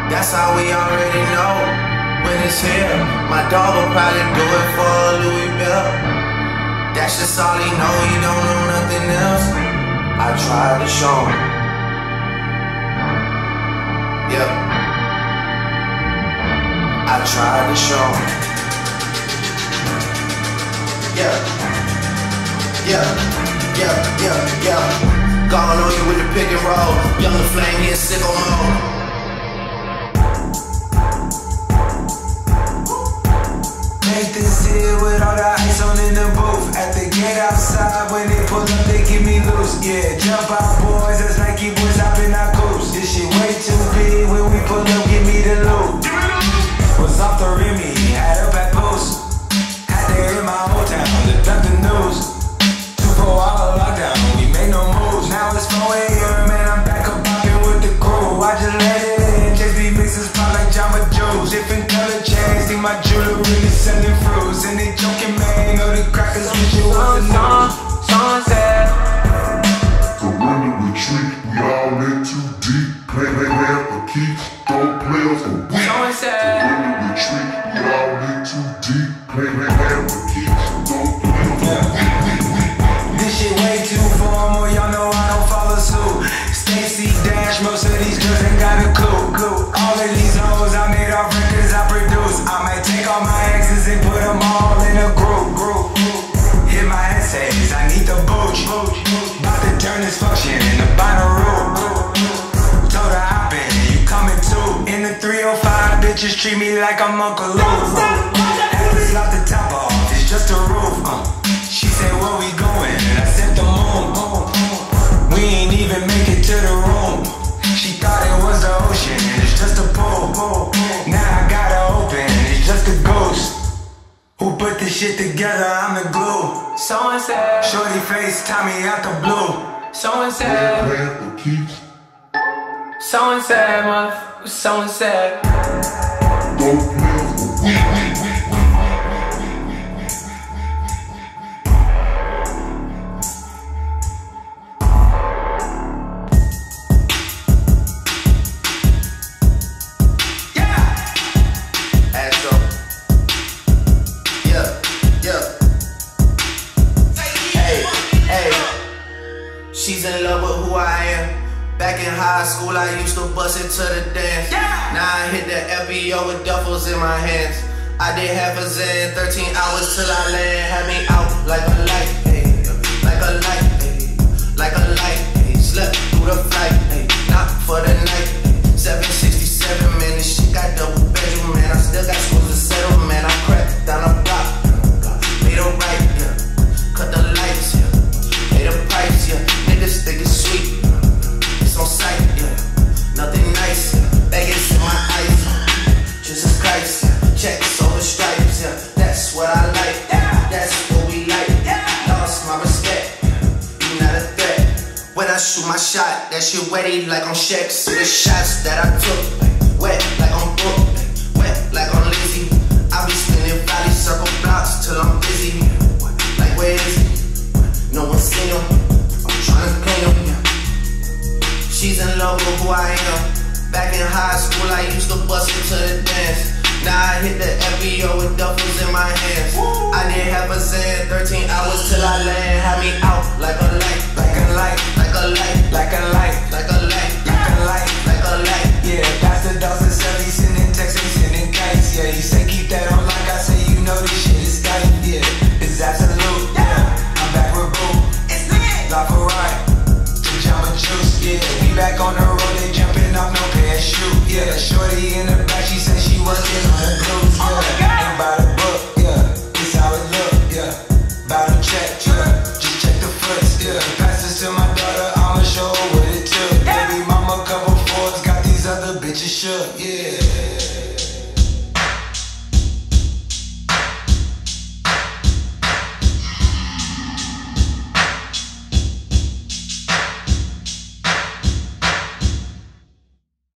That's how we already know when it's here. My dog will probably do it for Louis Bill. That's just all he know, he don't know nothing else. I tried to show him. Yep. I tried to show him. Yeah. Gone on you with the pick and roll. Young LaFlame, he in sicko mode. Make this here with all the ice on in the booth. At the gate outside, when they pull up, they give me loose. Yeah, jump out boys, that's Nike boys hopping our coupes. This shit way too big, when we pull up, give me the loot. Was off the Remy, had a Papoose. Had to hit my whole town to dump the news. 2-4 all lockdown, we made no moves. Now it's 4 AM, man, I'm back up popping with the crew. I just let it in, just be mixes pop like Jamba Juice. Different color chains, think my jewelry really selling fruits. And they joking, man, know the crackers wish it was a news. Someone said Gorilla retreat, we all in too deep. Play for keeps, don't players for weak. Someone said Gorilla retreat, we all in too deep. Play for keeps, don't players for weak. This shit way too formal, y'all know I don't follow suit. Stacy Dash, most of these girls ain't got a clue. All of these hoes I made off records I produce. I might take all my exes and put them all in a group. Hit my essays, I need the booch. About to turn this function into binary. Told her hoppin, you coming too. In the 305, bitches treat me like I'm Uncle Lou. Had to slap the top off, it's just a roof. She said, where we going? And I said the moon. We ain't even make it to the room. She thought it was the ocean, and it's just a pool. Now I gotta open, it's just a ghost. Who put this shit together? I'm the glue. Someone said Shorty face, Tommy out the blue. Someone said Play for keeps, Someone said motherfucker. Someone said don't players for weak. Astro. Yeah. Hey. She's in love with who I am. Back in high school, I used to bust it to the dance. Now I hit the FBO with duffels in my hands. I did half a Zen, 13 hours till I land. Had me out like a light, hey, like a light, hey, like a light, hey. Slept through the flight, hey, not for the night, hey. 767, man, this shit got double bedroom, man. I still got schools to settle, man. I cracked down a block, made a right, yeah. Cut the lights, yeah. Pay the price, yeah. Niggas think it's sweet, it's on sight, yeah. Nothing nice, yeah. Vegas in my eyes, Jesus Christ, yeah. Checks over stripes, yeah. That's what I like, yeah. That's what we like, yeah. Lost my respect, you not a threat. When I shoot my shot, that shit wetty like on Shaq. See the shots that I took, wet like on Brook, wet like on Lizzie. I be spinning valley circle blocks till I'm busy. Like where is he? No one seen him. I'm trying to clean him. Yeah. She's in love with who I am. Back in high school, I used to bust it to the dance. Now I hit the FBO with duffels in my hands. I did half a Zen, 13 hours till I land. Had me out like a light, like a light, like a light, like a light, like a light, like a light, like a light. Yeah, Pastor Dawson said he's sending texts, he's sending kites. Yeah, he said keep that on like I say, you know this shit is tight. Yeah, it's absolute. Yeah, I'm back with Boo. It's lit. La Ferrari, the Jamba Juice. Yeah, we back on the road, they jumping off no parachute. Yeah, shorty in the back, she said she was in her blues. Yeah, ain't by the book. Yeah, it's how it look. Yeah, bout to check. Yeah, just check the foots. Yeah, pass this to my daughter, I'ma show her what it took. Baby mama couple Fords, got these other bitches shook. Yeah.